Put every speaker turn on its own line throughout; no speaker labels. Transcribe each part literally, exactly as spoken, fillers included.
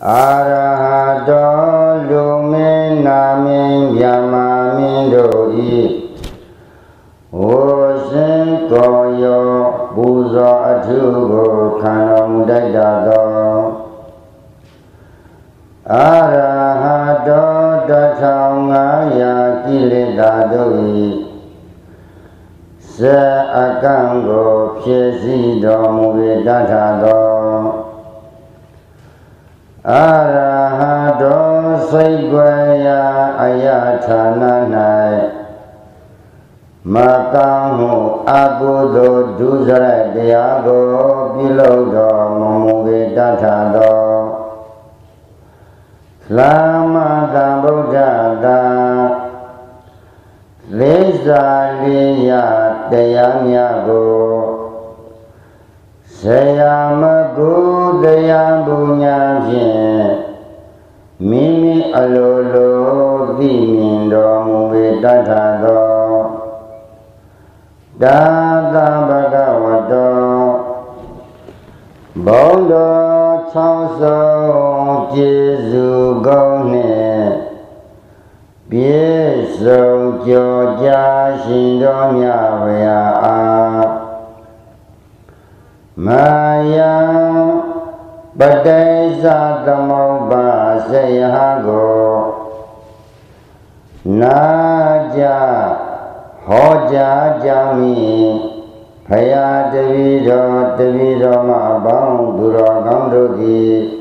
Arahato lume namin yamamin doi Osin koyo buzo atugo kanong dayado Arahato datangaya kilita doi Se akango piesi domu datado Arahato saigwaya ayatana nai Makamu abudo duzara diago bilodo mamuge datado Lama dambuddhada Lisa liya dayanyago Sayamagu dayabunya pin Mimi alolo dimindo muge datado Dada bhagavato Bondo chauso Jesu gone Bieso joja shindo myavaya Maya Badesa Tamoba Sayago Naja Hoja Jami Paya Davido Davido Mabang Duro Gandodi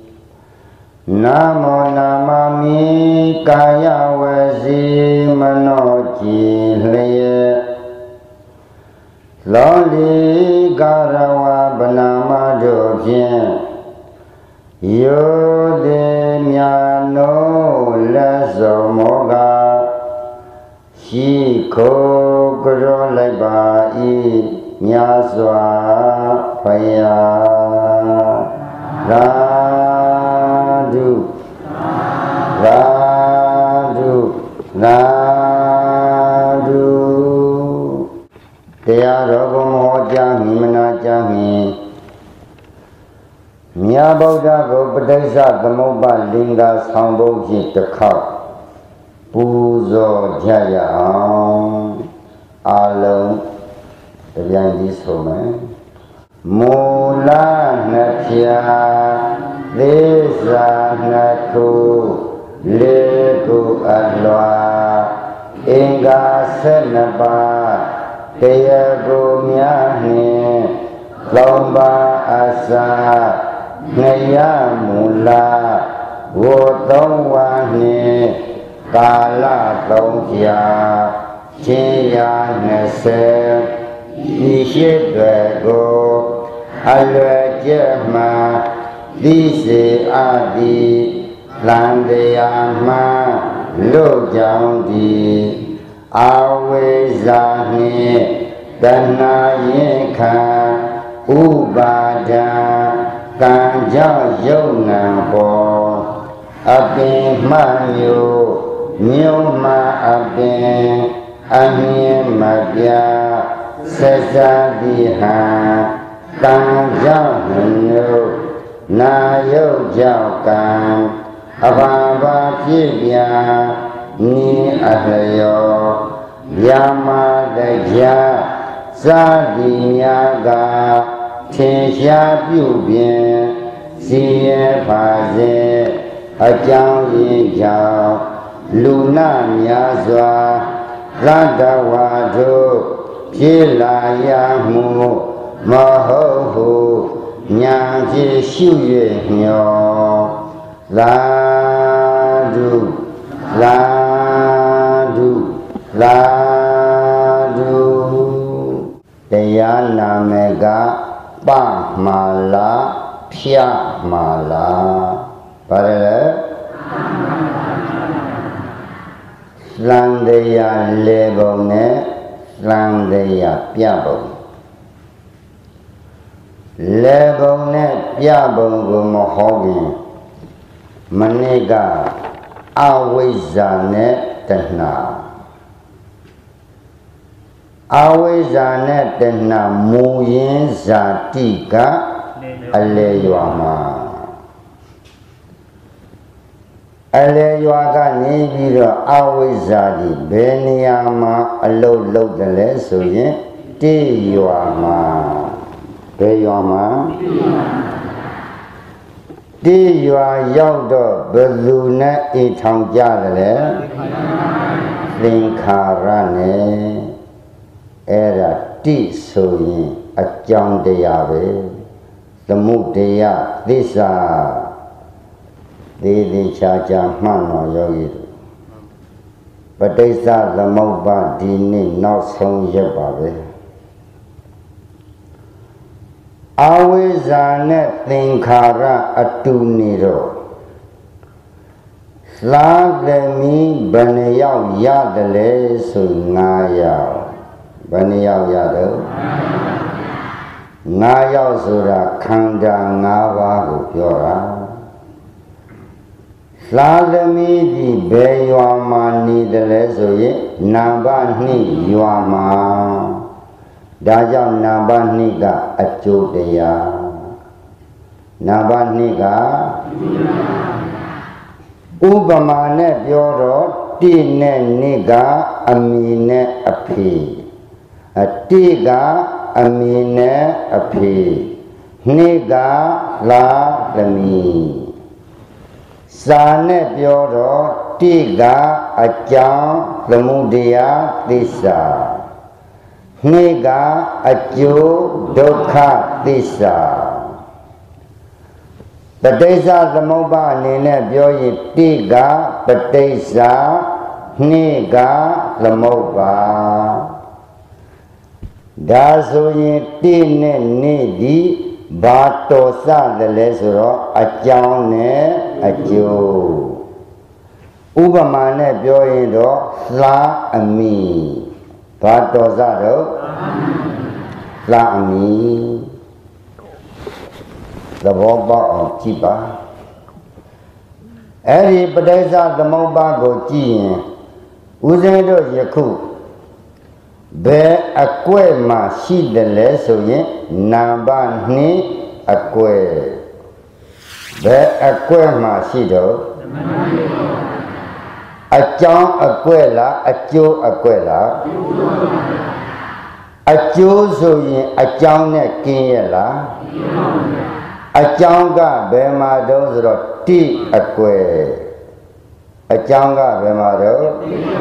Namo Namami Kaya Wasi Manoji Leye Loli Garawa Banama Jopien Yode Miano Leso Moga Shiko Goro Laiba I Nyaswa Paya Radu Radu Radu Tia rogo jami mana jami Mia Buddha go Padesa Tamoba Linga Sambo Jitakha Puzo Jaya Alum Tabian Disome Mula Natya Desa Naku Leku Adwa Inga Senapa Kaya gumyahni Lomba asa Ngaya mula Wotong wahni Kala tongkya Chia nese Ishi dwego Alwe jema Disi adi Landayama Lo jang di Awe zahni Dana yekha Ubada Kanja yona bo Ape manyo Nyoma ape Anye madya Sesadiha Kanja hano Na yo jaukan Ababa pibya Ni ahlayo Yama dajya Sadiyaga Tensha pyubin Siye phaze Ajang yin jao Luna myazwa Radawado Pilaya mu Mahohu Nyanji shuyue nyo Ladu Ladu Ladu Dayana mega Pa mala Pya mala Parale Landaya lebone Landaya pyabone Lebone pyabone Go mohogin Manega Awizane Tehna Awizane Tehna Muyin Zatika Aleyama Ale yuaga ni biro awizadi beniyama alo lo dele soye ti yuama be yuama ti yua yau do belu na e thang ja dele thingkhara ne era ti soye achang taya be thamudaya thissa Di di cha cha mano yogi Patisa Thamubba di ni nao song yeba be Aweza ne thingkhara atu ni ro La de mi bane yao ya de le su nga yao Bane yao ya do Nga yao sura khanda nga ba ko pyo ra La Lami di be yuama ni de le so ye namba ni yuama Da jaw namba ni ga acho taya Namba ni ga Upama ne pyo ro ti ne ni ga ami ne aphi Ti ga ami ne aphi Ni ga la lami Sa ne pyo ro ti ga achang thamudaya thissa Ni ga acho dukkha thissa Patisa Thamubba ani ne pyo yin ti ga patisa Ni ga Thamubba Da so yin ti ne ni di Ba to sa de le so ro achang ne acho Upama ne pyo yin do la ami Ba to sa do la ami Thabo pa aung jit pa Eri Patisa Thamubba ko jit yin Wu zin do yakhu Be akwe ma shi de le so yin Namba ni akwe Be akwe ma shi do Achang akwe la acho akwe la Acho so yin achang ne kin ye la Achang ga be ma do so ro ti akwe Achang ga be ma do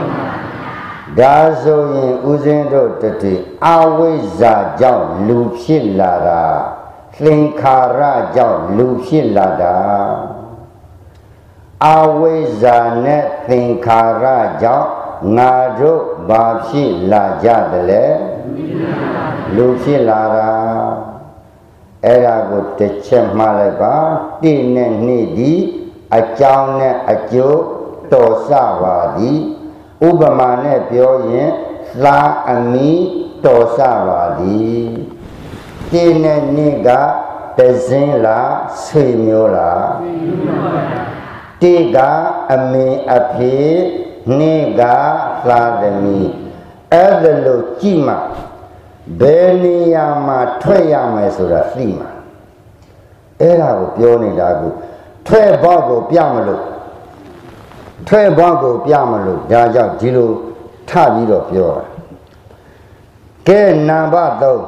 Da so yin u zin do tati Awizza jaw lu phit la da Thingkhara jaw lu phit la da Awizza ne thingkhara jaw Nga do ba phit la ja de le Lu phit la da Era ko techet ma lai ba Ti ne ni di Achang ne acho to sa ba di Upama ne pyo yin La ami to sa ba di Ti ne ni ga Tezin la sui myo la Ti ga ami aphi Ni ga la demi Ede lo ji ma Be ni ya ma thwet ya me so da thi ma Era ko pyo nida ko Thwet ba ko pya ma lo Thwet ba ko pya ma lo Da jaw di lo tha pi do pyo Ke namba three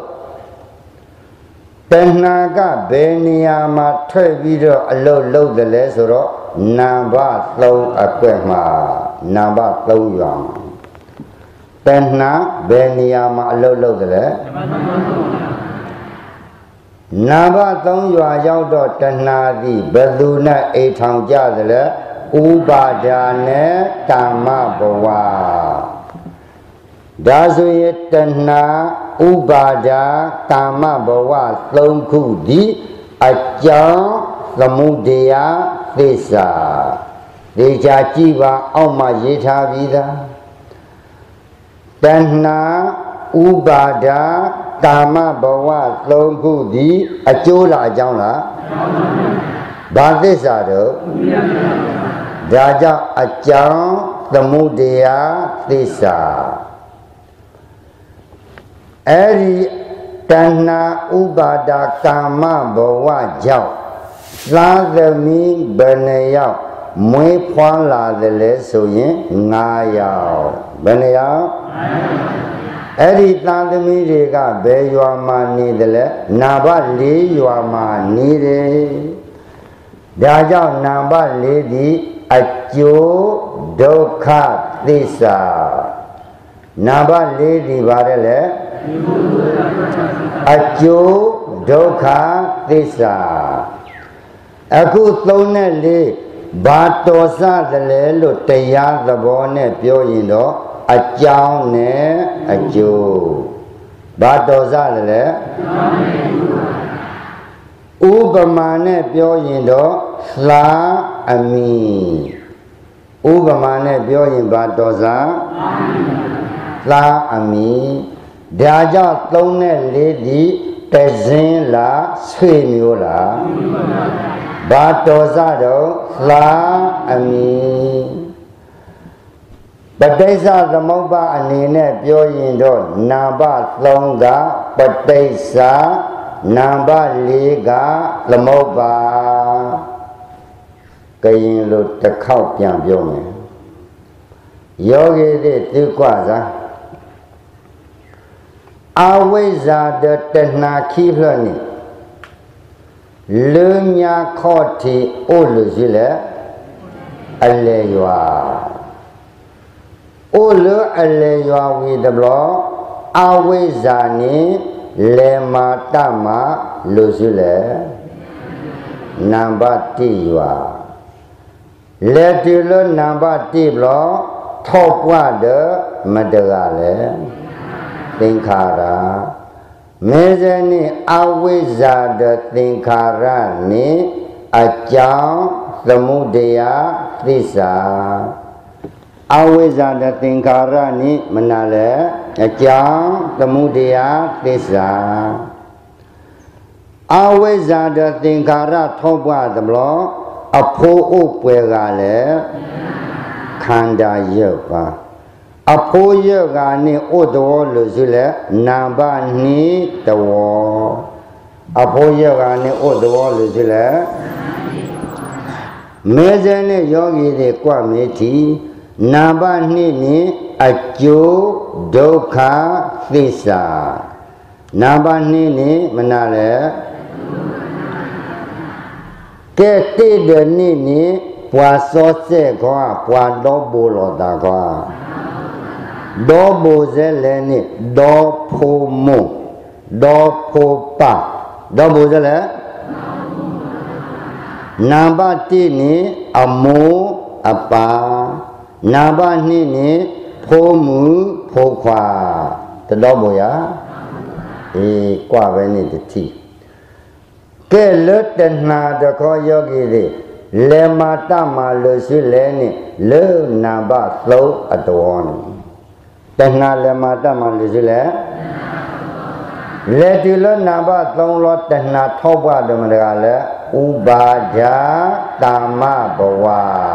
Tanha ka be ni ya ma thwet pi do a lo lo de le so ro Namba three akwe ma Namba three ywa ma Tanha be ni ya ma a lo lo de le Namba three ywa yaw do tanha di Belu na e thang ja de le Upada ne Kama bhawa Da so ye tanha Upada Kama bhawa three khu di Achang Thamudaya thissa Di cha chi ba aung ma ye tha pi da Tanha Upada Kama bhawa three khu di Acho la achang la Ba thissa do Da jaw achang Thamudaya thissa Eri Tanha Upada Kama bhawa jaw La thami bane yaw မွေးဖွားလာတယ်လဲဆိုရင်ငါးယောက်ဘယ်နှယောက်အဲ့ဒီသားသမီးတွေကဘယ်ရွာမှာနေတယ်လဲနံပါတ်လေးရွာမှာနေတယ်ဒါကြောင့်နံပါတ်လေးဒီအကျိုးဒုက္ခသစ္စာနံပါတ်လေးဒီပါတယ်လေအကျိုးဒုက္ခသစ္စာအခုသုံးနဲ့လေးဘာတော်စတယ်လဲလို့တရားသဘောနဲ့ပြောရင်တော့အကြောင်းနဲ့အကျိုးဘာတော်စတယ်လဲဥပမာနဲ့ပြောရင်တော့သာအမီဥပမာနဲ့ပြောရင်ဘာတော်စသာအမီဒါကြောင့်သုံးနဲ့လေးဒီတစင်းလားဆွေမျိုးလားဘာတော်စတော့သာအမီပဋိစ္စသမုပ္ပါအနေနဲ့ပြောရင်တော့နာဘသုံးကပဋိစ္စနာဘလေးကသမုပ္ပါကရင်လိုတစ်ခေါက်ပြန်ပြောမယ်ယောဂီတွေသိกว่าစားအဝိဇ္ဇာတတဏခိလှနိလူညာခောတိအို့လို့ရှိလေအလေရွာအို့လို့အလေရွာဝီတဘလအဝိဇ္ဇာနိလေမာတမလို့ရှိလေနံပါတ်တိရွာလေတီလို့နံပါတ်တိဘလထောက်ပွားတဲ့မတကလည်းသင်္ခါရမေဇနိအဝိဇ္ဇာတသင်္ခါရနိအကြောင်းသမုဒယသစ္စာအဝိဇ္ဇာတသင်္ခါရနိမနာလေအကြောင်းသမုဒယသစ္စာအဝိဇ္ဇာတသင်္ခါရထောက်ပွားသဘလောအဖိုးဥပွဲကလည်းခန္ဓာရုပ်ပါအဖိုးရုပ်ကနေဥတ္တဝလို့ဆိုလဲနာဘနိတဝအဖိုးရုပ်ကနေဥတ္တဝလို့ဆိုလဲမေဇန်နဲ့ယောဂီတွေကြွမေးတီနာဘနိနိအကျိုးဒုက္ခသစ္စာနာဘနိနိမနာလဲကဲတိဒနိနိပွာစောစေခွာပွာတော့ဘူလောတာခွာဒေါ်ဘူဇဲလဲနိဒေါ်ဖိုမုဒေါ်ဖိုပါဒေါ်ဘူဇဲလဲနာဘတိနိအမိုးအပါနာဘနိနိဖိုးမှုဖိုးခွာတတော်ဘူရအေးกว่าပဲနိတတိကဲလွတ်တနာတခောယောဂီတွေလေမာတမလို့ရှိလဲနိလေနာဘသုံးအတော်နိတဏှာလေမာတမလို့ရှိလဲလေတီလောနာဘသုံးလောတဏှာထောက်ပွားတယ်မတကလဲဥပါဒာကာမဘဝ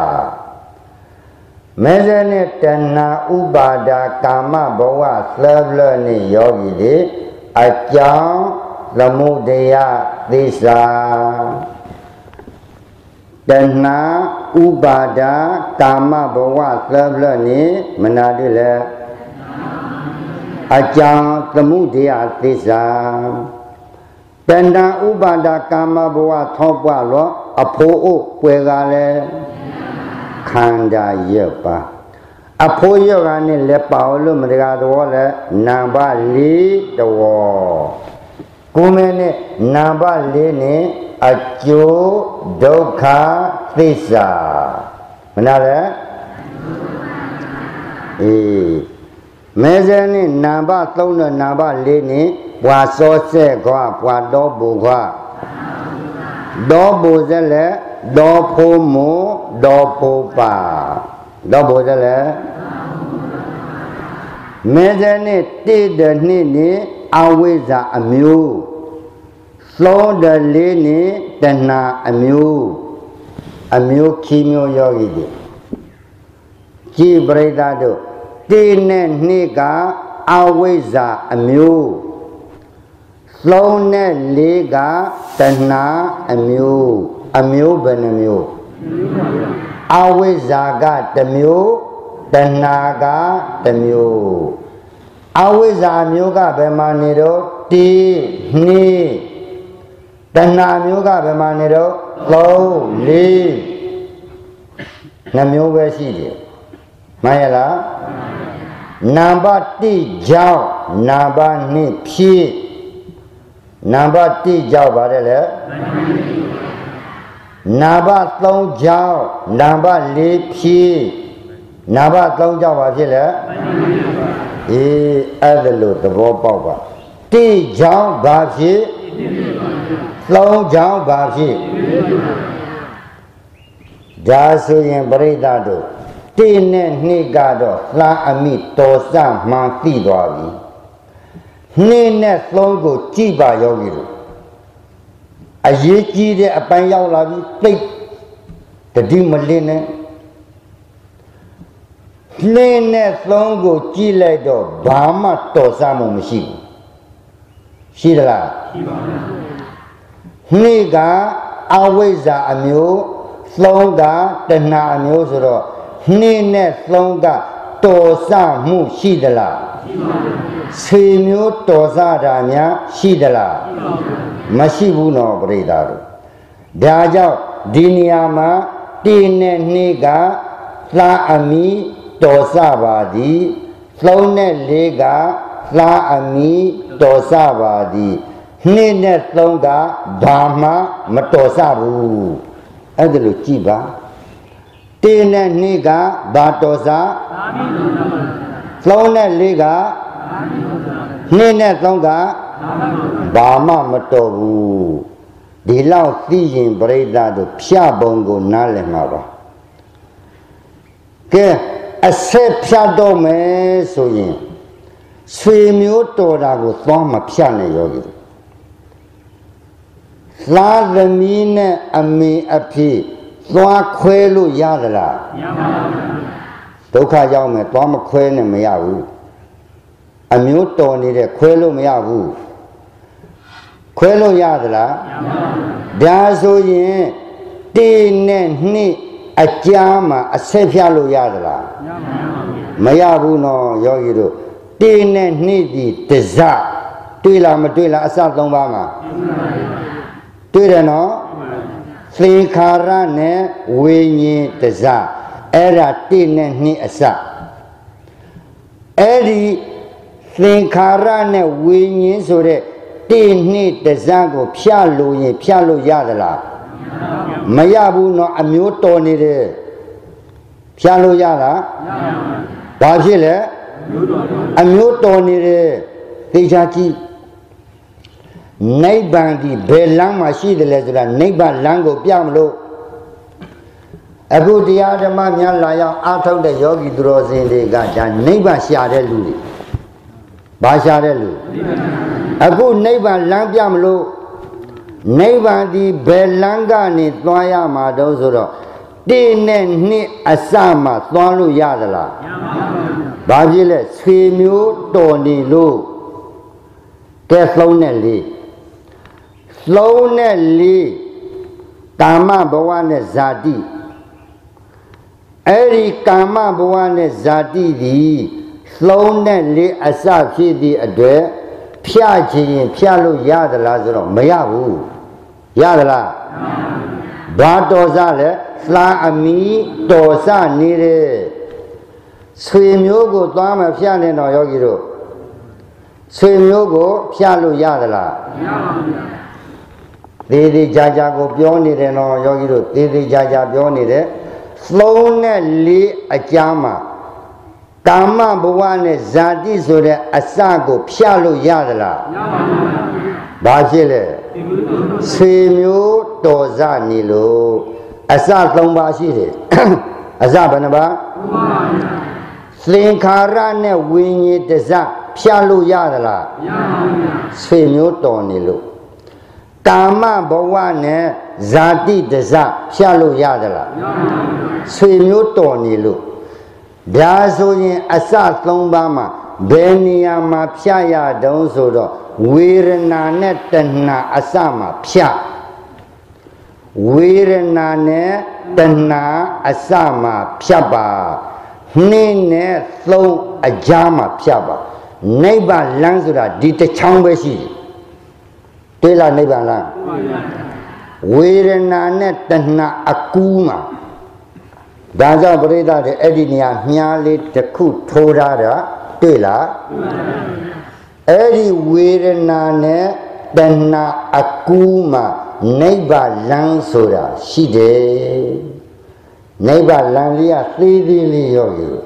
မေဇနဲ့တဏှာဥပါဒာကာမဘဝသလလနိယောဂီတွေအကြောင်းသမုဒယသစ္စာတဏှာဥပါဒာကာမဘဝသလလနိမနာတိလေအကြောင်းသမုဒယသစ္စာတဏှာဥပါဒာကာမဘဝထောပွားလို့အဖိုးအိုပွဲကလည်းခန္ဓာရုပ်ပါအဖိုးရုပ်ကနေလက်ပါလို့မတကားတော်လဲနာဘလေးတော်ကိုမင်းနဲ့နာဘလေးနဲ့အကျိုးဒုက္ခသစ္စာမနာလဲအေးမေဇန်နဲ့နာဘသုံးတဲ့နာဘလေးနဲ့ပွာစောစဲခွာပွာတော်ဘူခွာဒေါ်ဘူဇဲလဲဒေါ်ဖိုးမိုးဒေါ်ဖိုးပါဒေါ်ဘူဇဲလဲမေဇန်နဲ့တိတဲ့နှစ်နဲ့အဝိဇ္ဇာအမျိုးသုံးတဲ့လေးနဲ့တဏှာအမျိုးအမျိုးခီမျိုးယောဂီတွေကြည်ပရိသတ်တို့တိနဲ့နှစ်ကအဝိဇ္ဇာအမျိုးသုံးနဲ့လေးကတဏှာအမျိုးအမျိုးဘယ်နှမျိုးအဝိဇ္ဇာကတစ်မျိုးတဏှာကတစ်မျိုးအဝိဇ္ဇာမျိုးကဘယ်မှာနေတော့တိနှစ်တဏှာမျိုးကဘယ်မှာနေတော့သုံးလေးနှမျိုးပဲရှိတယ်မှန်ရလားနံပါတ်တစ်ကြောင့်နံပါတ်နှစ်ဖြစ်နံပါတ်တစ်ကြောင့်ပါတယ်လေနံပါတ်သုံးကြောင့်နံပါတ်လေးဖြစ်နံပါတ်သုံးကြောင့်ဘာဖြစ်လဲအေးအဲ့ဒါလို့သဘောပေါက်ပါတစ်ကြောင့်ဘာဖြစ်သုံးကြောင့်ဘာဖြစ်ဒါဆိုရင်ပရိသတ်တို့တိနဲ့နှစ်ကတော့သာအမိတော်စမှန်သိသွားပြီနှစ်နဲ့သုံးကိုကြည့်ပါယောဂီတို့အရေးကြီးတဲ့အပိုင်းရောက်လာပြီသိတတိမလင်းနဲ့နှစ်နဲ့သုံးကိုကြည့်လိုက်တော့ဘာမှတော်စမှုမရှိဘူးရှိသလားရှိပါဘူးနှစ်ကအဝိဇ္ဇာအမျိုးသုံးကတဏှာအမျိုးဆိုတော့နှစ်နဲ့သုံးကတော်စမှုရှိသလားရှိပါဘူးဆေမျိုးတော်စတာများရှိသလားမရှိဘူးနော်ပရိသတ်တို့ဒါကြောင့်ဒီနေရာမှာတိနဲ့နှစ်ကသာအမိတော်စပါသည်သုံးနဲ့လေးကသာအမိတော်စပါသည်နှစ်နဲ့သုံးကဘာမှမတော်စဘူးအဲ့ဒါလို့ကြည့်ပါတိနဲ့နှစ်ကဘာတော်စသုံးနဲ့လေးကနှစ်နဲ့သုံးကဘာမှမတော်ဘူးဒီလောက်သိရင်ပရိသတ်တို့ဖြတ်ပုံကိုနားလည်မှာပါကဲအဆက်ဖြတ်တော့မယ်ဆိုရင်ဆွေမျိုးတော်တာကိုသွားမဖြတ်နဲ့ယောဂီတို့သာသမီးနဲ့အမေအဖေသွားခွဲလို့ရသလားမရပါဘူးဒုက္ခရောက်မယ်သွားမခွဲနဲ့မရဘူးအမျိုးတော်နေတဲ့ခွဲလို့မရဘူးခွဲလို့ရသလားမရပါဘူးဒါဆိုရင်တိနဲ့နှစ်အကြားမှာအဆက်ဖြတ်လို့ရသလားမရဘူးနော်ယောဂီတို့တိနဲ့နှစ်ဒီတစတွေ့လားမတွေ့လားအစသုံးပါးမှာတွေ့တယ်နော်သင်္ခါရနဲ့ဝိညာဉ်တစအဲ့ဒါတိနဲ့နှစ်အစအဲ့ဒီသင်္ခါရနဲ့ဝိညာဉ်ဆိုတဲ့တိနှစ်တစကိုဖြတ်လို့ရင်ဖြတ်လို့ရသလားမရဘူးနော်အမျိုးတော်နေတယ်ဖြတ်လို့ရလားဘာဖြစ်လဲအမျိုးတော်နေတယ်သိချာကြည့်နိဗ္ဗာန်ဒီဘယ်လမ်းမှာရှိတယ်လဲဆိုတာနိဗ္ဗာန်လမ်းကိုပြမလို့အခုတရားဓမ္မများလာရောက်အားထုတ်တဲ့ယောဂီသူတော်စင်တွေကဒါနိဗ္ဗာန်ရှာတဲ့လူတွေဘာရှာတဲ့လူအခုနိဗ္ဗာန်လမ်းပြမလို့နိဗ္ဗာန်ဒီဘယ်လမ်းကနေသွားရမှာတော့ဆိုတော့တိနဲ့နှစ်အစမှသွားလို့ရသလားမရပါဘူးဘာဖြစ်လဲဆွေမျိုးတော်နေလို့ကဲသုံးနဲ့လေးသုံးနဲ့လေးကာမဘဝနဲ့ဇာတိအဲ့ဒီကာမဘဝနဲ့ဇာတိသည်သုံးနဲ့လေးအစဖြစ်သည့်အတွက်ဖြတ်ခြင်းဖြတ်လို့ရသလားဆိုတော့မရဘူးရသလားဘာတော်စလဲသာအမိတော်စနေတယ်ဆွေမျိုးကိုသွားမဖြတ်နဲ့တော့ယောဂီတို့ဆွေမျိုးကိုဖြတ်လို့ရသလားမရပါဘူးသေးသေးချာချာကိုပြောနေတယ်နော်ယောဂီတို့သေးသေးချာချာပြောနေတယ်သုံးနဲ့လေးအကြားမှာကာမဘဝနဲ့ဇာတိဆိုတဲ့အစကိုဖြတ်လို့ရသလားမရပါဘူးဘာဖြစ်လဲဆွေမျိုးတော်စနေလို့အစသုံးပါးရှိတယ်အစဘယ်နှပါးသင်္ခါရနဲ့ဝိညာဉ်တစဖြတ်လို့ရသလားမရပါဘူးဆွေမျိုးတော်နေလို့ကာမဘဝနဲ့ဇာတိတစဖြတ်လို့ရသလားမရပါဘူးဆွေမျိုးတော်နေလို့ဒါဆိုရင်အစသုံးပါးမှာဘယ်နေရာမှာဖြတ်ရတုံးဆိုတော့ဝေဒနာနဲ့တဏှာအစမှာဖြတ်ဝ Virana ne tana asama pshaba. Nene thou ajama pshaba. Neighbor Lansura did the chambershi. Tela neighbor lang. Virana ne tana akuma. Daza Breda the Edinia Nyali the Ku Torada Tela Edi Virana Dana Akuma Neighbor Lansura Shide Neighbor Lanlia Thidi Yogi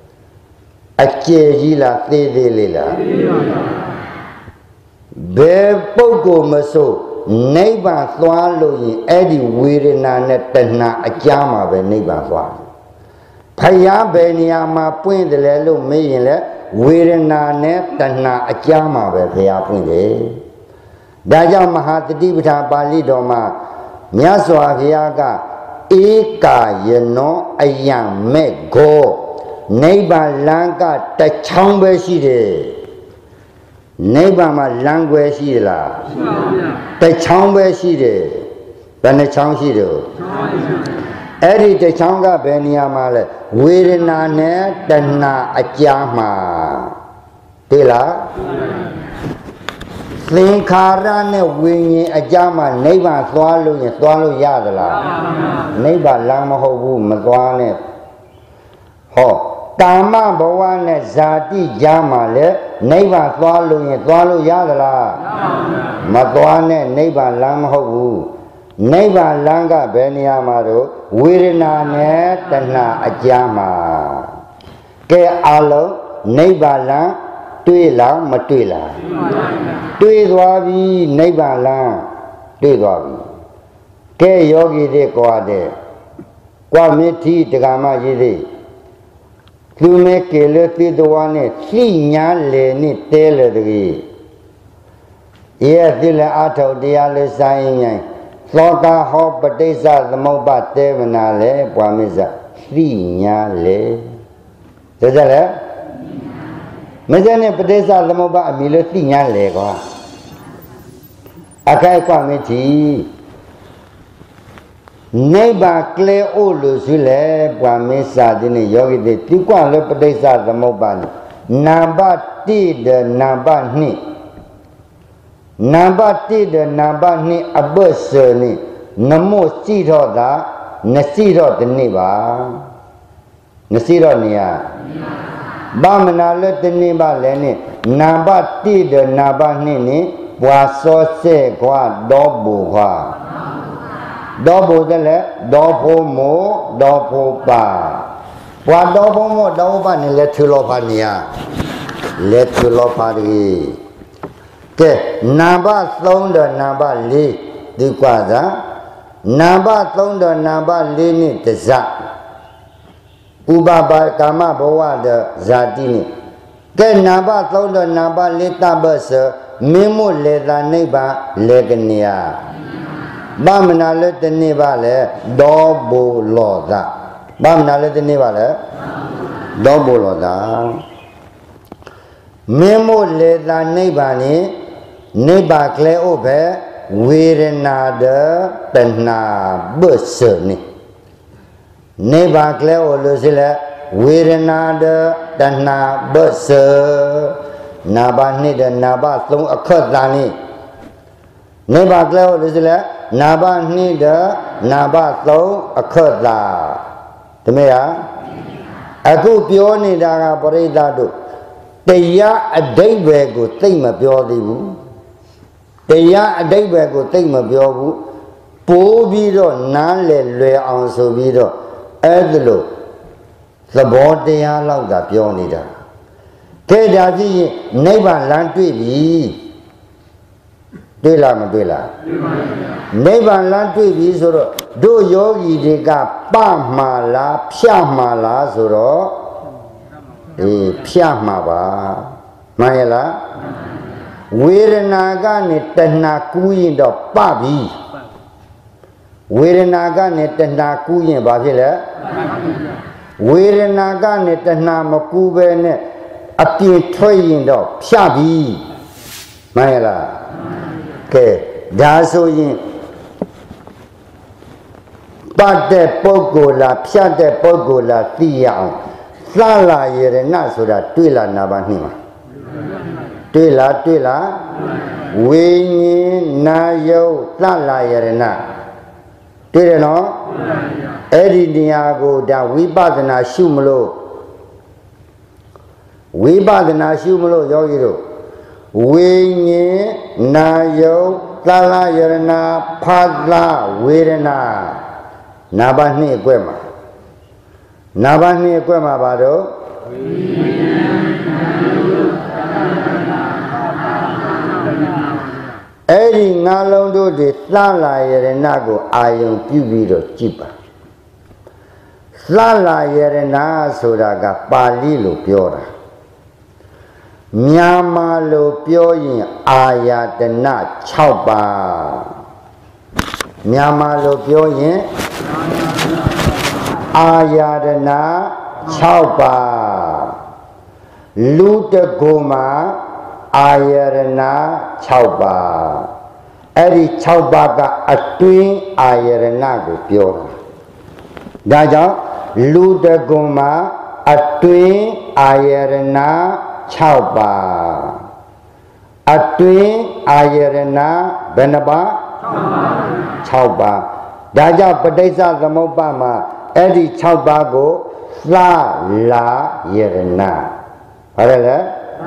Ache Gila Thidi Lila Be Pogo Maso Neighbor Swallow Eddie Virana Netana Ajama be neighbor swallow. Paya Beniama point the Lelo Mayle Virana Netana Ajama be Paya Point. Daja Mahatiti Vita Bali Doma Nyaswa Hiaga Eka Yeno Ayam Me Go Neighbor Lanka Tachambe Shide. Neighbor ma language she la. The chamber she did. When the chang she do. Eddie the changa benia male. Virana ne tana ajama. Tela. Thinkara ne wingy ajama neighbor swallow and swallow yadala. Neighbor lama hobu mazwane. Ho. Tama Bawane Zati Jamale, neighbor swallow and swallow yadala. Madwane, neighbor Lam Hobu, neighbor Langa Beniamaro, Virana Netana Ajama. Ke Alo, neighbor Lang, Tuila Matuila. Tuidwabi, neighbor Lang, Tuidwabi. Ke Yogi de Quade, Quamiti Tegama Yidi. Lume Kele Tidwane, Sinya Leni Teleri. Yes, Dilla Ato Diale Sain, Floka Hop Patesa, the Moba Tevenale, Pamisa, Sinya Le. Does that? Mazane Patesa, the Moba, Milo Sinya Lego. Akai Quamiti. Neighbor Clay Olu Sule, Pamisa Dini Yogi de Tukwa Lepatesa the Moban. Namba T the Namba Ni. Namba T the Namba Ni Abursoni. Namo Sito da Nasiro the Niba. Nasiro Nia. Bamana let the Niba Leni. Namba T the Namba Nini. Waso Se Qua Dobu Qua. Double the le, double more, double bar. What double more, double and let you lopania. Let you lopari. Okay, Naba thrown the Naba li, the quaza. Naba thrown the Naba lini the za. Uba by Kama Boa the Zadini. Okay, Naba thrown the Naba lita bus, Mimo leda neighbor legania. Bamana let the Nivale, Dobo Loda. Bamana let the Nivale, Dobo Loda. Memo leda Nibani, Niba Cleope, Virenada, Tena Bussoni. Niba Cleo Lucilla, Virenada, Tena Bussa, Nabani, the Nabathum, a Kotani. Niba Cleo Lucilla. Naba Nida, Naba Tho, a Kurda. The mayor? A good pioni da Boreda. The ya a day go thing of your dibu. The ya a day go thing of your po vido, nale le on so vido, Edlo. The body are loud up pionida. Tedadi, neighbor land to be. Dela Madela. Neighbor land to be so do yogi de ga pamala, piamala zoro, e piamaba, Mayela. Viranaga netana queen the pabi. Viranaga netana queen babilla. Viranaga netana makube a pin toy in the piabi. Mayela. Okay, that's so in 八的包裹了，偏的包裹了，这样，三来也人那说的对了，那把你嘛，对了对了，为你那有三来也人那，对了喏，哎，你那个的尾巴的那修么咯？尾巴的那修么咯？要一路，为你那有三来也人那，怕啦为人那。那把你怪嘛？那把你怪嘛？巴都？哎，你那龙都的三来也的那个阿用ပြုပြီးတော့ကြည့်ပါ三来也的那ဆိုတာကပါဠိလိုပြောတာမြန်မာလိုပြောရင်အာယတနာ၆ပါးမြန်မာလိုပြောရင်အာယတနာ၆ပါးလူတကူမှာအာယတနာ၆ပါးအဲ့ဒီ၆ပါးကအတွင်းအာယတနာကိုပြောတာဒါကြောင့်လူတကူမှာအတွင်းအာယတနာ၆ပါးအတွင်းအာယတနာဘယ်နှပါး၆ပါးဒါကြောင့်ပဋိစ္စသမုပ္ပါမှာအဲ့ဒီ၆ပါးကိုသလာယရဏဘာလဲလဲ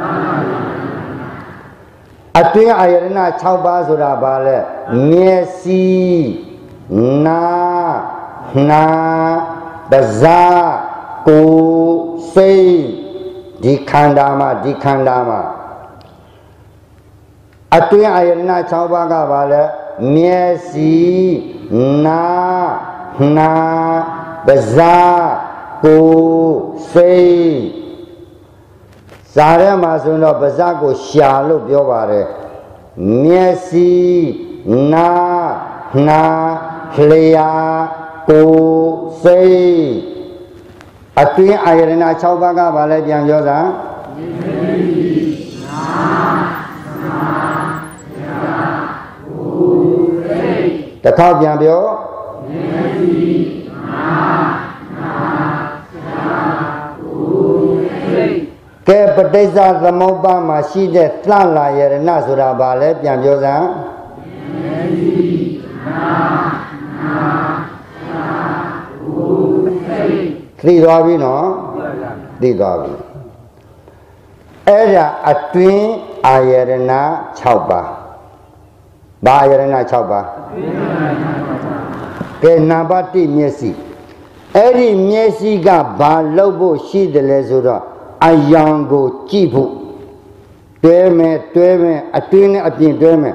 အတွင်းအာယရဏ၆ပါးဆိုတာဘာလဲမျက်စိနာနှာပါးစပ်ကိုယ်စိတ်ဒီခန္ဓာမှာဒီခန္ဓာမှာအတွင်းအာယရဏ၆ပါးကဘာလဲမျက်စိနာနှာပါးစပ်ကိုယ်စိတ်စားရမှာဆိုတော့ပါးစပ်ကိုရှာလို့ပြောပါတယ်မျက်စိနာနှာလျှာကိုယ်စိတ်အတွင်းအာယရဏ၆ပါးကဘာလဲပြန်ပြောတာတခေါက်ပြန်ပြောကဲပဋိစ္စသမုပ္ပါမှာရှိတဲ့သလာယရဏဆိုတာဘာလဲပြန်ပြောစမ်းသိသွားပြီနော်သိသွားပြီအဲ့ဒါအတွင်းအာယရဏ၆ပါးဘာအာယရဏ၆ပါးကဲနံပါတ်၁မျက်စိအဲ့ဒီမျက်စိကဘာလုပ်ဖို့ရှိတယ်လဲဆိုတော့အယံကိုကြည့်ဖို့တွဲမယ်တွဲမယ်အတွင်းနဲ့အပြင်တွဲမယ်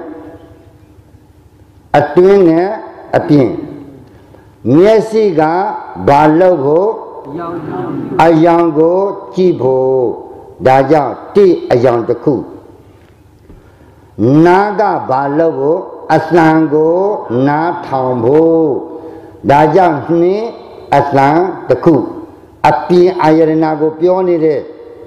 အတွင်းနဲ့အပြင်မျက်စိကဘာလုပ်ဖို့အယံကိုကြည့်ဖို့ဒါကြောင့်တိအယံတစ်ခုနာကဘာလုပ်ဖို့အသံကိုနားထောင်ဖို့ဒါကြောင့်နှစ်အသံတစ်ခုအပြင်အာယရဏကိုပြောနေတဲ့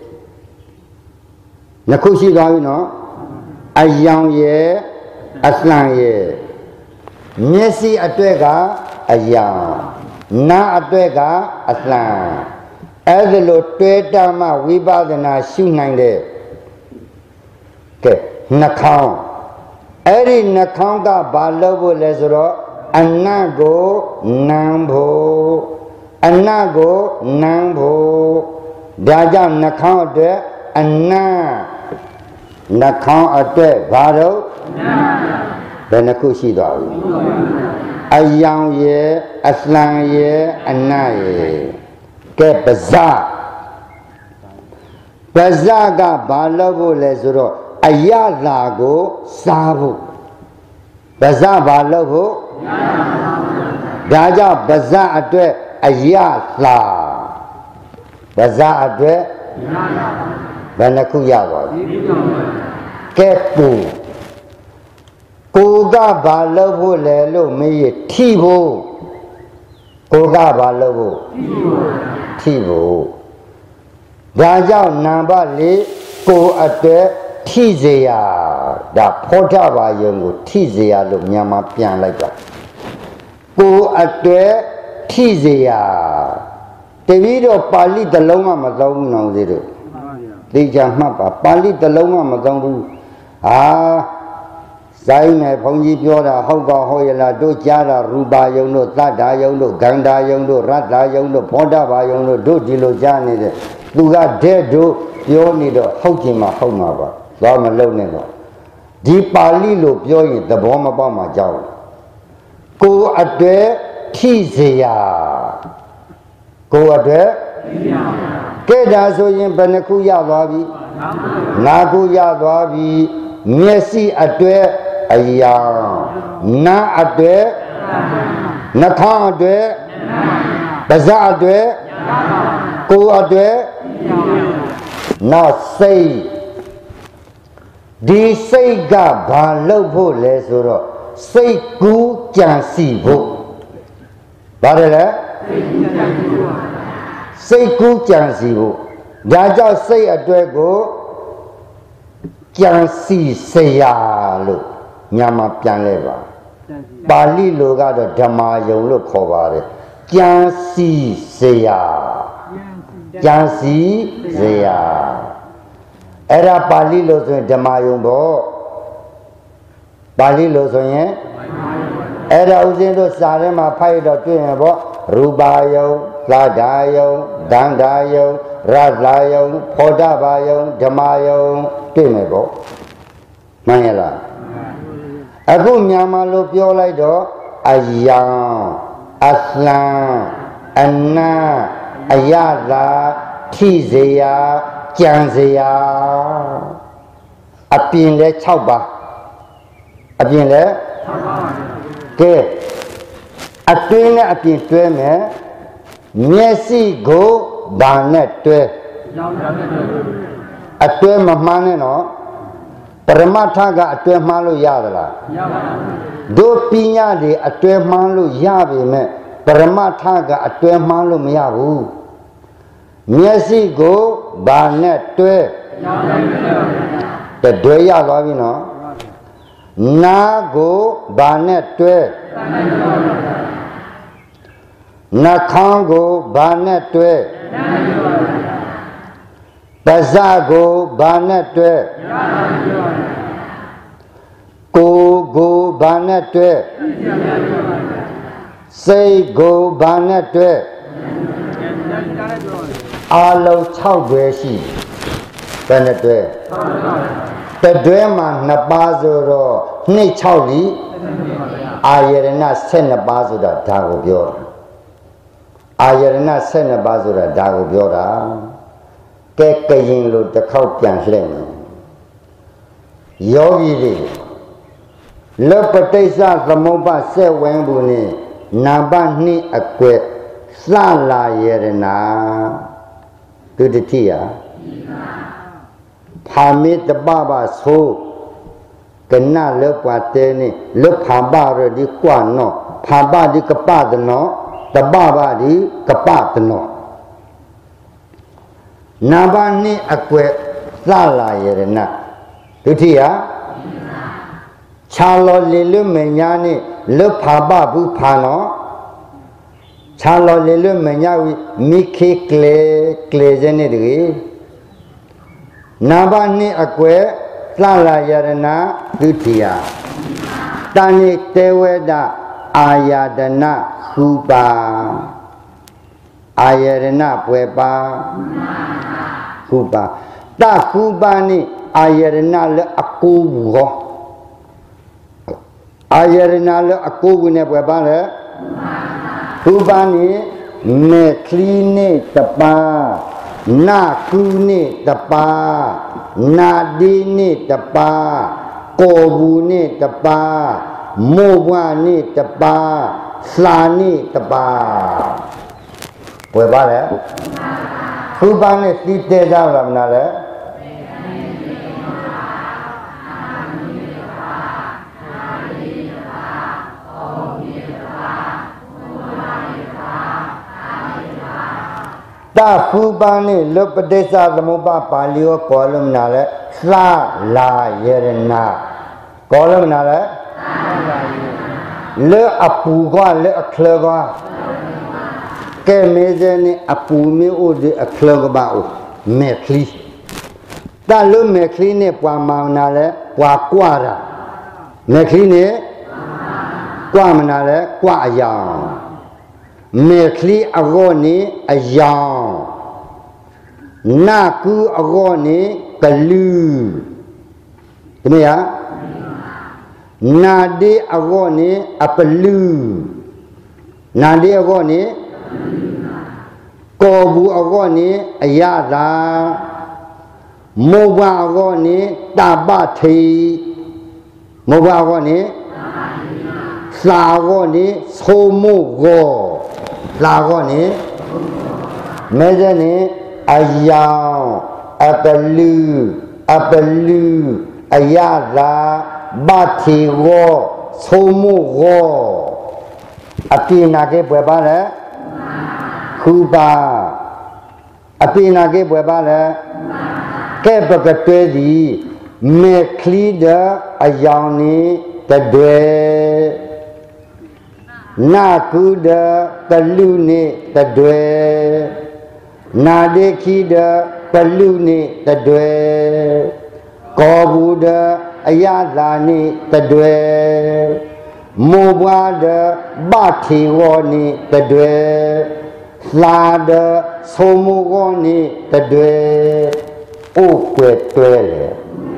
နှစ်ခုရှိသွားပြီနော်အယံရဲ့အသံရဲ့မျက်စိအတွက်ကအယံနားအတွက်ကအသံအဲ့ဒါလိုတွဲတမှဝိပဿနာရှုနိုင်တဲ့ကဲနှာခေါင်းအဲ့ဒီနှာခေါင်းကဘာလုပ်ဖို့လဲဆိုတော့အနတ်ကိုနမ်းဖို့အနတ်ကိုနမ်းဖို့ဒါကြောင့်နှာခေါင်းအတွက်အနတ်နှာခေါင်းအတွက်ဘာတော့ဘယ်နှခုရှိသွားပြီအယံရဲ့အသံရဲ့အနတ်ရဲ့ကဲပါးစပ်ပါးစပ်ကဘာလုပ်ဖို့လဲဆိုတော့အယလာကိုစားဖို့ပါးစပ်ဘာလုပ်ဖို့ဒါကြောင့်ပါးစပ်အတွက်အယလာပါးစပ်အတွက်ဘယ်နှခုရပါလဲကဲပူကိုကဘာလုပ်ဖို့လဲလို့မေးရထိဖို့ကိုကဘာလုပ်ဖို့ထိဖို့ဒါကြောင့်နံပါတ်၄ကိုအတွက်ထိစေရဒါဖောထဘာယုံကိုထိစေရလို့မြန်မာပြန်လိုက်တာကိုအတွက် Tizia. Tevido Pali the Loma Madon no zero. The Jamapa, Pali the Loma Madon. Ah. Zaine Pongi Biora, Hoga Hoyala, Do Jara, Ruba Yono, Tada Yono, Ganda Yono, Rata Yono, Ponda Yono, Do Dilo Jani, Luga De Do, Yonido, Hojima Homava, Lama Lonelo. Di Palilo Bioi, the bomb about my jaw. Go at there, Tizia. Go at there. Kedazo in Benakuya Vavi, Naguya Vavi, Messi at there. Ayah, na adwe, na khan adwe, baza adwe, ko adwe, na say. Di say ga ba lo pho le so ro, say ku jan si pho. Ba de le? Say ku jan si pho. Da jaw say adwe ko jan si saya lo. Nyama Pianleva. Bali Logado Dama Yolo Kovare. Jansi Seya. Jansi Seya. Era Bali Lozo Damayumbo. Bali Lozo. Era Uzindo Sarema Paido Tuyabo. Rubayo, Ladayo, Dandayo, Radlayo, Podabayo, Damayo, Tuyabo. Mayala. Aku nyamalu piolai do ayang, aslan, anna, ayada, tizaya, jangzaya. Apin le chauba, apin le. Ke, apin le apin tue me, miesi go banet tue. Atue mamane no. Paramataga at twelve malu yadala. Do pinya de at twelve malu yabi me. Paramataga at twelve malu miabu. Miasi go banet twelve. The doya lavino. Na go banet twelve. Na kango banet twelve. Bazago banet twelve. Go go banet twelve. Say go banet twelve. Alo chau dwe si. Banet twelve. The dwema na bazo ro ni chau li. Ayerena sen na bazo da dago biora. Ayerena sen na bazo da dago biora. Ke kayin lo ta khau pian hlen yogi li lo pataisa samopa se wen bu ni na ba ni akwe sa la yerena tu ti ya pha mi ta ba ba so kana lo pa te ni lo pha ba ro di kwa no pha ba di ka pa de no ta ba ba di ka pa de no. Nabani akwe sala yerena. Tutia Chalo lilu menyani lu phaba bu phano. Chalo lilu menyawi mikhi kle kle jene digi. Nabani akwe sala yerena tutia. Tani teweda ayadana supa. Ayerena puepa kuba ta kuba ni ayerena le akubo ayerena le akubo ne puepa le kuba ni me kline tapa na kune tapa na dini tapa kobu ni tapa mobwa ni tapa slani tapa. Where about it? Who bang it? Sleep there down, Ramnale. Ta fu bani look at this at the Muba Palio column nale, Sla la yerena. Column nale? Le a puga, le a clever. ke meje ni apu me o de aklog ba o me kli ta lo me kli ne pwa ma na le pwa kwa ra me kli ne kwa ma na le kwa ayang me kli ago ni ayang na ku ago ni kalu ini ya nadi ago ni apelu nadi ago ni kobu ago ni ayada moba ago ni tabati moba ago ni sa ago ni somu go la ago ni meje ni ayang apelu apelu ayada bati go somu go api nage bwe le kuba api nage bwe le ke bakatwe di me kli de ayang ni tadwe na ku de talu ni tadwe na de ki de talu ni tadwe ko bu de ayada ni tadwe mobwa de bati wo ni tadwe la de somu wo ni tadwe o kwe twe le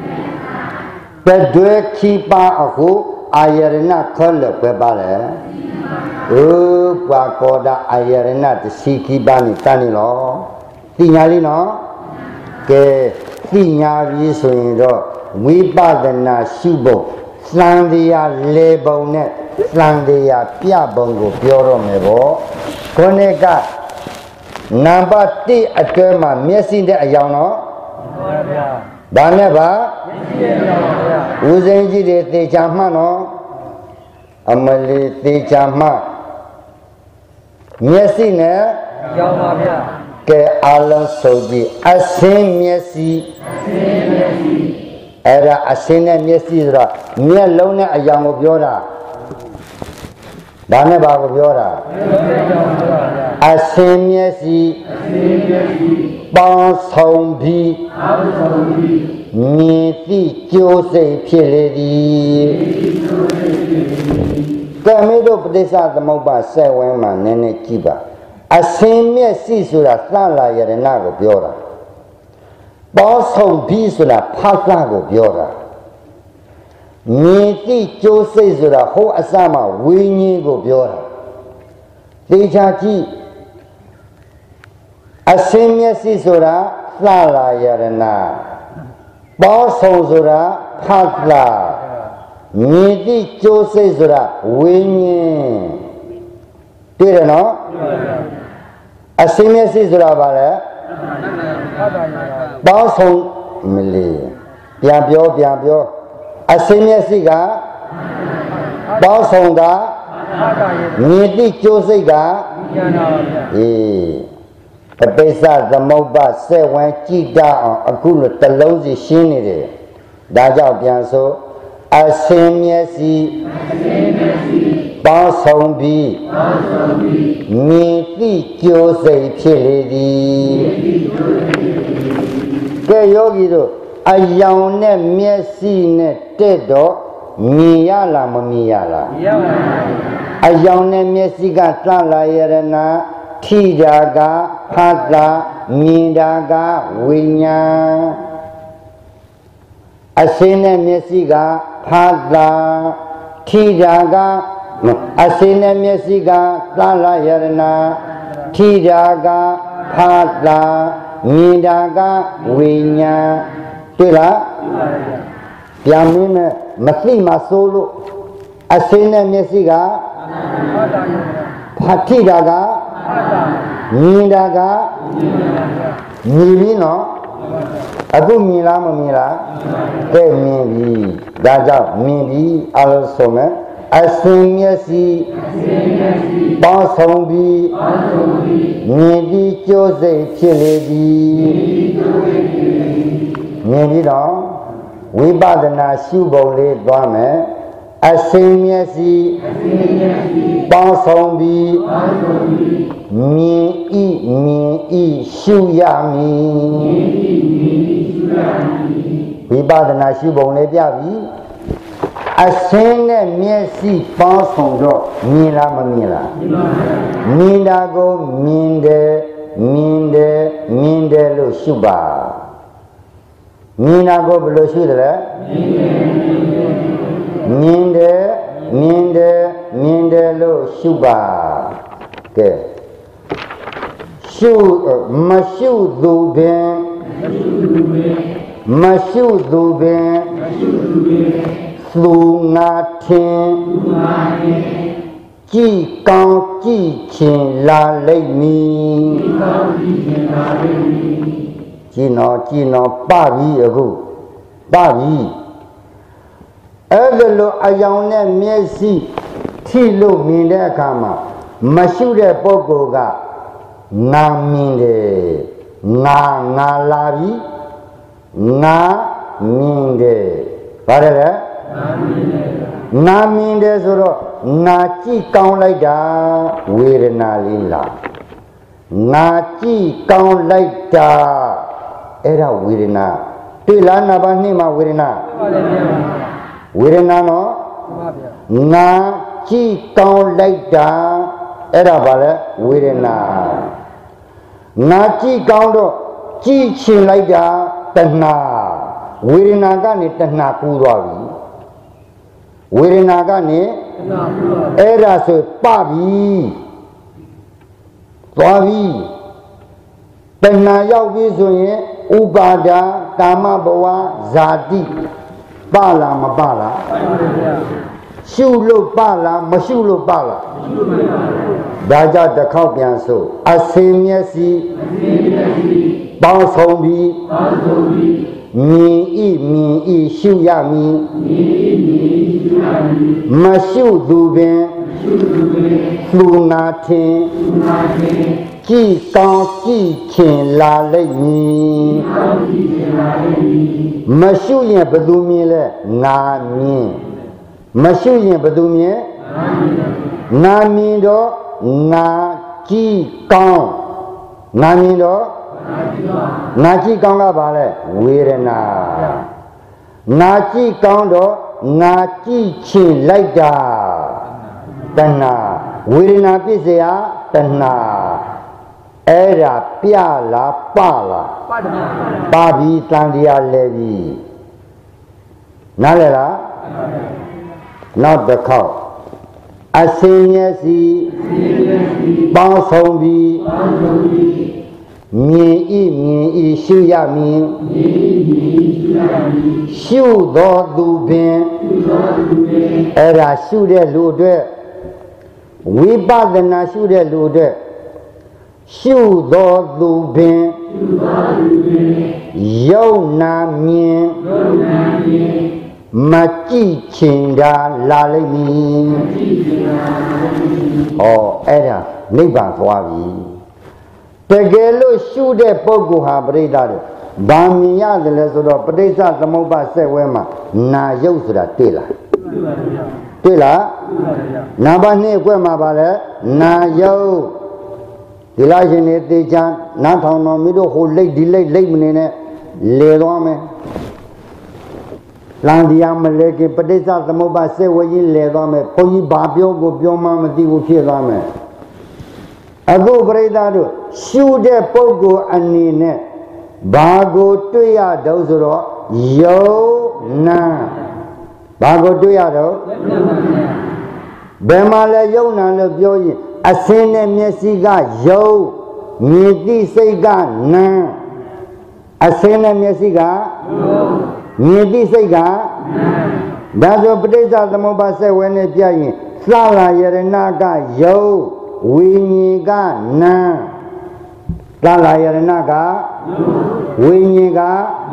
tadwe ki pa aku ayarna khol kwe ba le o kwa ko da ayarna de si ki ba ni tan ni lo ti nya li no ke ti nya bi so yin doဝိပဿနာရှုဖို့သံတရားလေပုံနဲ့သံတရားပြပုံကိုပြောတော့မယ်ပေါ့ခေါင်းကနံပါတ်တစ်အတွဲမှာမျက်စိတဲ့အယောင်တော့ဘာနဲ့ပါဦးစိန်ကြီးတွေသေချာမှတ်နော်အမလီသေချာမှတ်မျက်စိနဲ့ကြောင်းပါဗျာကဲအလုံးစုံကြည့်အစင်းမျက်စိအစင်းမျက်စိအဲ့ဒါအစင်းနဲ့မျက်စိဆိုတော့မျက်လုံးနဲ့အယောင်ကိုပြောတာဒါနဲ့ဘာကိုပြောတာအစင်းမျက်စိအစင်းမျက်စိပေါင်းဆောင်ပြီးပေါင်းဆောင်ပြီးမြင်သိကြိုးစိတ်ဖြစ်လေသည်ကဲမေတို့ပဋိစ္စသမုပ္ပါဆယ်ဝန်းမှာနည်းနည်းကြည့်ပါအစင်းမျက်စိဆိုတာသလာယရဏကိုပြောတာပေါင်းဆောင်ပြီးဆိုတာဖတ်လာကိုပြောတာမြင်သိကြိုးစိတ်ဆိုတာဟိုအစမှဝိညာဉ်ကိုပြောတာတေချာကြည့်အစင်းမျက်စိဆိုတာသလာယရဏပေါင်းဆောင်ဆိုတာဖတ်လာမြင်သိကြိုးစိတ်ဆိုတာဝိညာဉ်တွေ့တယ်နော်အစင်းမျက်စိဆိုတာဘာလဲပေါင်းဆောင်မလီပြန်ပြောပြန်ပြောအစင်းမျက်စိကပေါင်းဆောင်တာမြင်သိကြိုးစိတ်ကအေးပဋိစ္စသမုပ္ပါဆယ်ဝန်းကြည်တအောင်အခုလိုတစ်လုံးစီရှင်းနေတယ်ဒါကြောင့်ပြန်ဆိုအစင်းမျက်စိပေါင်းဆောင်ပြီးမြင်သိကြိုးစိတ်ဖြစ်လေသည်ကဲယောဂီတို့အယောင်နဲ့မျက်စိနဲ့တက်တော့မြင်ရလားမမြင်ရလားမြင်ရပါဘူးအယောင်နဲ့မျက်စိကသလာယရဏထိတာကဖတ်တာမြင်တာကဝိညာဉ်အစင်းနဲ့မျက်စိကဖတ်တာထိတာကအစင်းနဲ့မျက်စိကသလာယရဏထိတာကဖတ်တာမြင်တာကဝိညာဉ်တွေ့လားပြန်မင်းနဲ့မသိမှစိုးလို့အစင်းနဲ့မျက်စိကဖတ်ထိတာကမြင်တာကမြင်ပြီနော်အခုမြင်လားမမြင်လားကဲမြင်ပြီဒါကြောင့်မြင်ပြီအလုံးစုံနဲ့အစင်းမျက်စိပေါင်းဆောင်ပြီးမြင်ပြီးကြိုးစိတ်ဖြစ်လေသည်မြင်ပြီးတော့ဝိပဿနာရှုပုံလေးသွားမယ်အစင်မျက်စိပေါင်းဆောင်ပြီးမြင်ဤမြင်ဤရှုရမည်ဝိပဿနာရှုပုံလေးပြပြီအစင်နဲ့မျက်စိပေါင်းဆောင်တော့မြင်လားမမြင်လားမြင်တာကိုမြင်တယ်မြင်တယ်မြင်တယ်လို့ရှုပါမြင်တာကိုဘယ်လိုရှုတယ်လဲမြင်တယ်မြင်တယ်မြင်တယ်လို့ရှုပါကဲရှုမရှုသူပင်မရှုသူပင်သူငါထင်ကြည်ကောင်းကြည်ချင်လာလိမ့်မည်ကြည်နော်ကြည်နော်ပပြီအခုပပြီအဲ့ဒါလိုအယောင်နဲ့မျက်စိထိလို့မြင်တဲ့အခါမှာမရှုတဲ့ပုဂ္ဂိုလ်ကငါမြင်တယ်ငါငါလာပြီငါမြင်တယ်ဘာလဲလဲငါမြင်တယ်ဆိုတော့ငါကြည့်ကောင်းလိုက်တာဝေဒနာလေးလားငါကြည့်ကောင်းလိုက်တာအဲ့ဒါဝေဒနာတွေ့လားနာပါနှိမဝေဒနာဝေဒနာနော်ငါကြည့်ကောင်းလိုက်တာအဲ့ဒါဘာလဲဝေဒနာငါကြည့်ကောင်းတော့ကြည့်ချင်လိုက်တာတဏှာဝေဒနာကနေတဏှာကူးသွားပြီဝေဒနာကနေအဲ့ဒါဆိုပပြီသွားပြီတဏှာရောက်ပြီဆိုရင်ဥပါဒာကာမဘဝဇာတိပလားမပလားရှုလို့ပလားမရှုလို့ပလားဒါကြောင့်တစ်ခေါက်ပြန်ဆိုအစင်မျက်စိပေါင်းဆုံးပြီးမြင်ဤမြင်ဤရှုရမည်မရှုသူပင်သူနာထင်ကြည်ကောင်းကြည်ချင်လာလိမ့်မည်မရှုရင်ဘယ်သူမြင်လဲငါမြင်မရှုရင်ဘယ်သူမြင်ငါမြင်တော့ငါကြည်ကောင်းငါမြင်တော့ငါကြည်ကောင်းကပါလဲဝေဒနာငါကြည်ကောင်းတော့ငါကြည်ချင်လိုက်တာတဏှာဝေဒနာပြည့်စရာတဏှာအဲ့ဒါပြလားပလားပါပြီတန်တရားလဲပြီနားလည်လားနောက်တစ်ခေါက်အစင်မျက်စိပေါင်းဆုံးပြီးမြင်ဤမြင်ဤရှုရမည်ရှုတော်သူပင်အဲ့ဒါရှုတဲ့လူအတွက်ဝိပဿနာရှုတဲ့လူအတွက်ရှုတော်သူပင်ယုံနာမြင်မကြည့်ချင်တာလာလိမ့်မည်ဩအဲ့ဒါနိဗ္ဗာန်သွားပြီတကယ်လို့ရှုတဲ့ပုဂ္ဂိုလ်ဟာပရိသတ်တယ်ဘာမြင်ရတယ်လဲဆိုတော့ပဋိစ္စသမုပ္ပါဆက်ဝဲမှာနာယုတ်ဆိုတာတွေ့လားတွေ့လားနာပါနှစ်အကွက်မှာပါလဲနာယုတ်ဒီလားရှင်နေတေချာနားထောင်တော်မိတို့ဟိုလိတ်ဒီလိတ်လိတ်မနေနဲ့လေသွားမယ်လန်ဒီယာမလဲကပဋိစ္စသမုပ္ပါဆက်ဝဲကြီးလေသွားမယ်ဘုန်းကြီးဘာပြောကိုပြောမှမသိဘူးဖြစ်သွားမယ်အခုပရိသတ်တို့ရှုတဲ့ပုဂ္ဂိုလ်အနေနဲ့ဘာကိုတွေ့ရတော့ဆိုတော့ယုံနာဘာကိုတွေ့ရတော့ဘယ်မှာလဲယုံနာလို့ပြောရင်အစင်းနဲ့မျက်စိကယုံမြင်သိစိတ်ကနာအစင်းနဲ့မျက်စိကမြင်သိစိတ်ကနာဒါဆိုပဋိစ္စသမုပ္ပါဆက်ဝဲနဲ့ပြရင်သလာယရဏကယုံဝိညာဉ်ကနာသလာယရဏကဝိညာဉ်က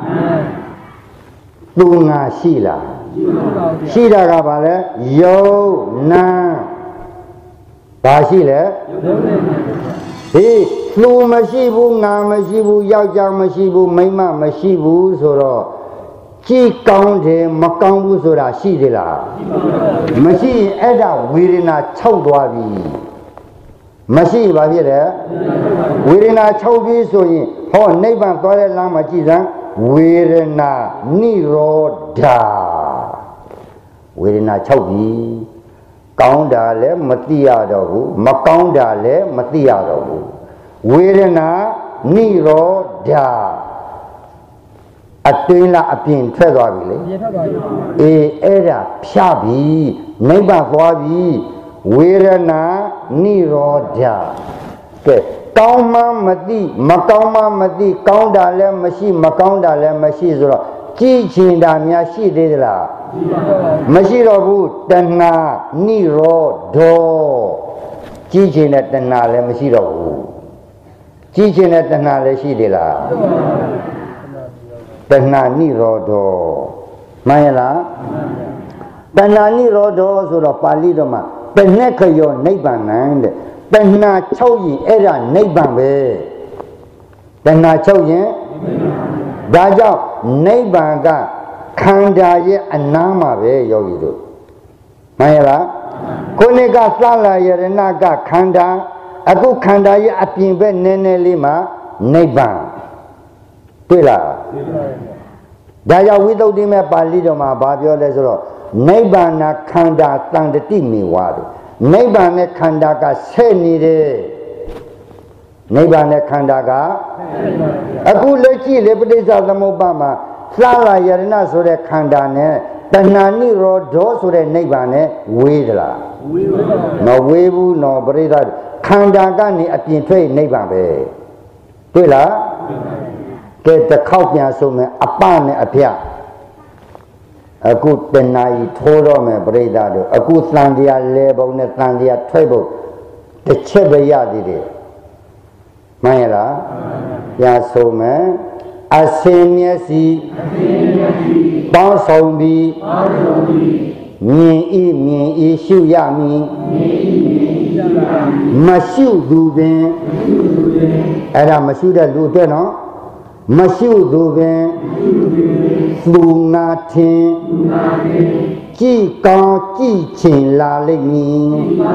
သူငါရှိလားရှိတာကဘာလဲယုံနာဘာရှိလဲဟေးလူမရှိဘူးငါမရှိဘူးယောက်ျားမရှိဘူးမိန်းမမရှိဘူးဆိုတော့ chi cao thế mà cao bu số là xí thế là mà xí ấy là vì là châu đoa vì mà xí bao nhiêu đấy vì là châu vì số gì họ nay bằng tôi là làm mà chỉ rằng vì là niroda vì là châu vì cao đã lẽ mất tiệt đâu mà cao đã lẽ mất tiệt đâu vì là niroda à tuyên là à biến thay đổi vậy ê ê là phá bị nay bằng tôi vì vì là niroda cái cao mà mất đi mà cao mà mất đi cao đã lẽ mất xí mà cao đã lẽ mất xí rồi chỉ chính đã miếng xí đấy là mất xí rồi bu tên là nirodo chỉ chính là tên là lẽ mất xí rồi chỉ chính là tên là lẽ xí đấy là tên là nirodo mà là tên là nirodo rồi Pali đó mà tên này cái gì này bằng này đấy tên là châu gì ấy là này bằng về tên là châu gì đã cho này bằng cả khang đa gì anh nam mà về yogi đó mà là cô này cả sao là vậy na cả khang đa aku khang đa gì áp dụng về nè nè li mà này bằng对了đã cho quý tộc đi mà Pali đó mà bàပြောlên rồi này bằng là khang đa tăng được tí mi hoa đó này bằng này khang đa cả xe ni đấy này bằng này khang đa cả aku lấy chi lấy bớt ra làm một ba mà sao là vậy na số đấy khang đa này tên là ni rồi đó số đấy này bằng này quê đó là nó quê bu nó bớt ra khang đa cái này áp dụng thuê này bằng về对了cái tất khâu nhà số mà áp này áp dụng aku tenai thoro me berita do aku sandia lebau ne sandia thaibu techhe beya di de mai la ya so me asin mye si bao song biမြင်ဤမြင်ဤရှုရမည်မရှုသူပင်အဲ့ဒါမရှုတဲ့လူအတွက်နော်မရှုသူပင်လူနာထင်ကြည်ကောင်းကြည်ချင်လာလိမ့်မည်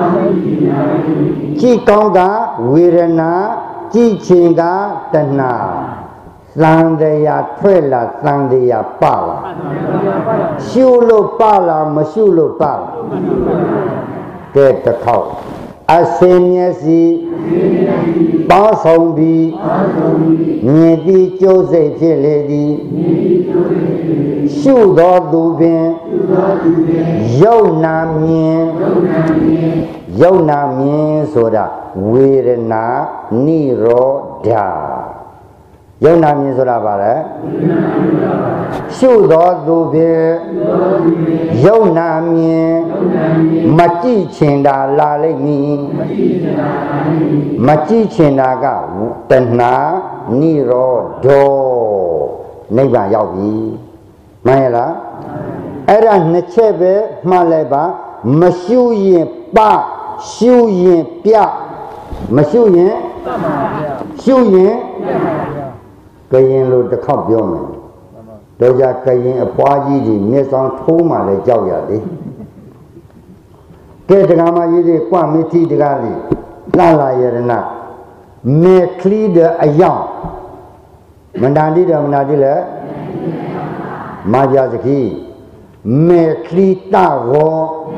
ကြည်ကောင်းကဝေဒနာကြည်ချင်ကတဏှာသံတရားထွက်လာသံတရားပါလာရှုလို့ပါလာမရှုလို့ပါလာကဲတစ်ခေါက်အစင်မျက်စိပေါင်းဆောင်ပြီးမြင်သည်ကြိုးစိတ်ဖြစ်လေသည်ရှုသောသူပင်ယုံနာမြင်ယုံနာမြင်ဆိုတာဝေဒနာနိရောဓယုံနာမြင်ဆိုတာပါလေရှုသောသူဖြင့်ယုံနာမြင်မကြည့်ချင်တာလာလိမ့်မည်မကြည့်ချင်တာကတဏှာနိရောဓနိဗ္ဗာန်ရောက်ပြီမှန်ရလားအဲ့ဒါနှစ်ချက်ပဲမှတ်လိုက်ပါမရှုရင်ပရှုရင်ပြမရှုရင်ရှုရင်ကရင်လိုတစ်ခေါက်ပြောမယ်တော့ကြကရင်အပွားကြီးတွေမျက်စောင်းထိုးမှလည်းကြောက်ရသေးကဲတက္ကမကြီးတွေကွမိတိတက္ကလေးလာလာယရဏမေခလီတဲ့အယောင်မန္တန်တိတယ်မန္တန်တိလေမာကြစခီမေခလီတရော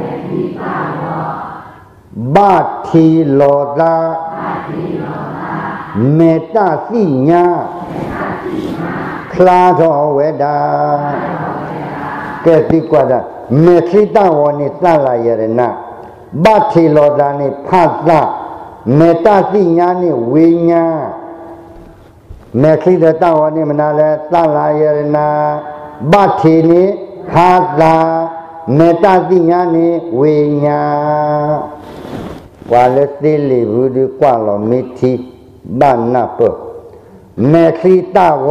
ဘာထီလောတာမေတ္တာသိညာခလာတော်ဝေဒာကဲတိကွာတာမေခိတဝနိသလာယရဏဘထေလောတာနိဖသမေတ္တာသိညာနိဝိညာမေခိတတဝနိမနာလေသလာယရဏဘထေနိဖသမေတ္တာသိညာနိဝိညာဝါလက်သေးလေဘူးဒီကွာလောမိတိဘာနာပမေခိတဝ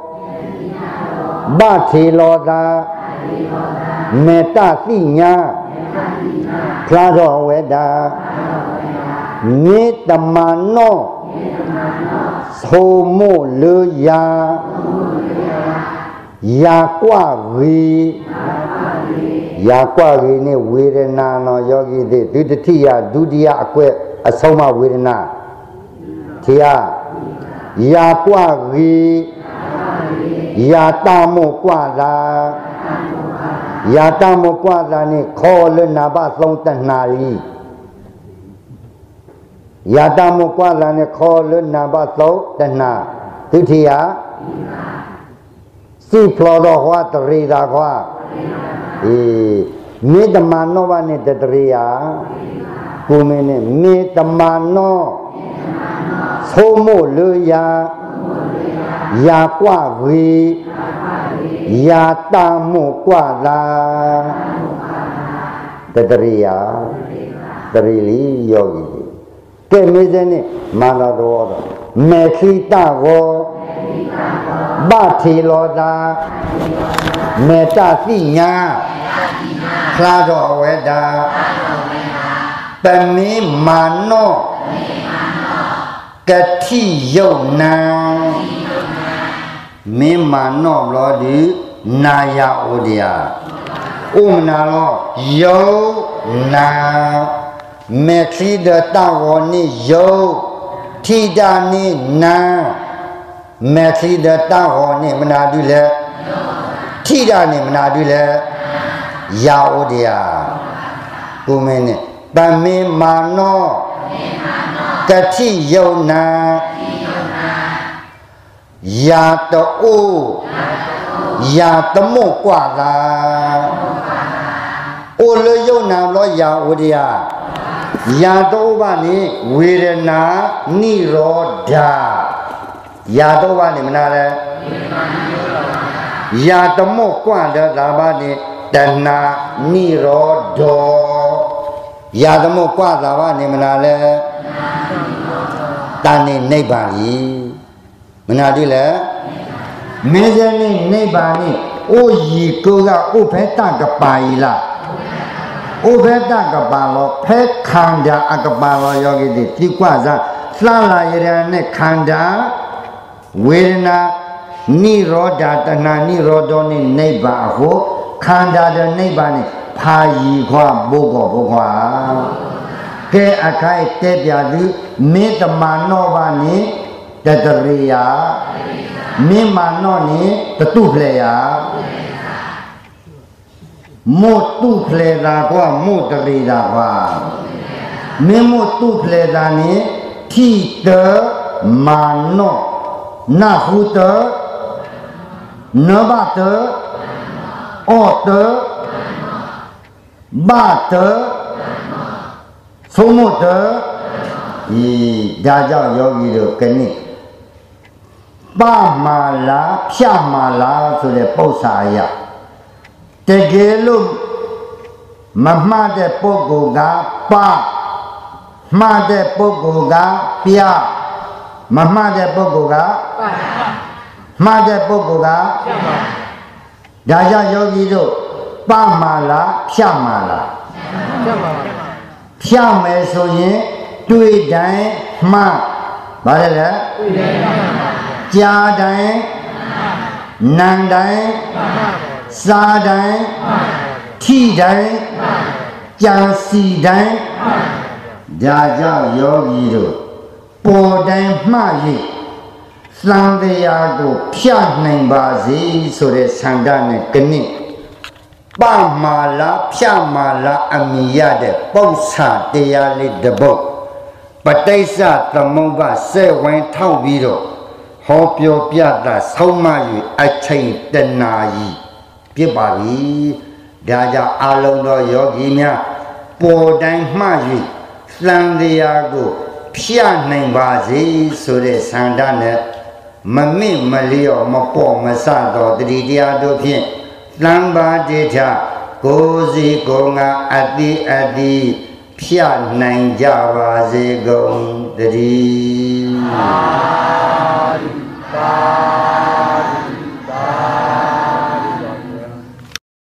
ဘာထေလောတာမေတ္တာသိညာခလာတော်ဝေဒာမေတ္တမနောသို့မို့လူယာ yakwa vi yakwa vi ni vedana no yogi de dudatiya dudiya akwe asoma vedana thiya yakwa vi yatamo kwa la yatamo kwa la ni kho le na ba song tanna li yatamo kwa la ni kho le na ba song tanna dutiya si plodo hwa tri da hwa e me tamano ba ni triya ku me ne me tamano somo le ya ya qua vi ya tamo qua la tatriya trili yogi ke me je ne mana do me khita go ba thi lo da me ta si nya kla do we da pa mi mano ka thi yau na me mano lo di na ya odia um na lo yo na me thi de ta wo ni yo thi da ni na me thi de ta wo ni mana du le thi da ni mana du le ya odia ku me ni pa me mano ka thi yo na ya to o ya to mo kwa la o le yo na lo ya o dia ya to ba ni vedana nirodha ya to ba ni mana le ya to mo kwa da la ba ni tanna nirodho ya to mo kwa da ba ni mana le tani nibbana li mana di le mezani nibbani o yi ko ga o phe ta ka pa yi la o phe ta ka pa lo phe khanda akapa lo yogi di ti kwa sa sla la yara ne khanda vedana nirodha tana nirodho ni nibba ho khanda de nibba ni pha yi khwa bo ko bo khwa ke akai te pya di me tamano ba ni tatriya me mano ni tatu pleya mo tu ple da kwa mo tri da kwa me mo tu ple da ni thi te mano na hu te na ba te o te ba te so mo te i da jao yogi do ke ni ba ma la phya ma la so de pou sa ya te ge lu ma ma de pogo ga pa ma de pogo ga pya ma ma de pogo ga ma de pogo ga da ja yogi do pa ma la phya ma la phya me so yin tui dai ma ba le le cha dai nan dai sa dai thi dai cha si dai da ja yogi do po dai ma yi san taya ko phya nain ba si so de sanda ne kani pa ma la phya ma la ami ya de pou sa taya le de bo ပဋိစ္စသမုပ္ပါစေဝိုင်းထောက်ပြီးတော့ဟောပြောပြတာဆုံးမ၍အချိန်တနာကြီးဖြစ်ပါပြီဒါကြောင့်အလုံးသောယောဂီများပေါ်တိုင်းမှ၍သံတရားကိုဖြတ်နိုင်ပါစေဆိုတဲ့ဆန္ဒနဲ့မမေ့မလျော့မပေါ်မဆတော့တတိတရားတို့ဖြင့်သံပါတိထကိုယ်စီကိုယ်ငါအတိအတိဖြတ်နိုင်ကြပါစေကုန်တည်း